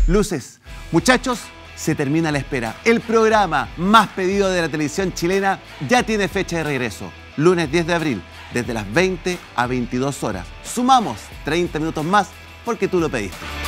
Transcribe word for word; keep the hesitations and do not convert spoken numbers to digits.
luces. Muchachos, se termina la espera. El programa más pedido de la televisión chilena ya tiene fecha de regreso. Lunes diez de abril, desde las veinte a veintidós horas. Sumamos treinta minutos más porque tú lo pediste.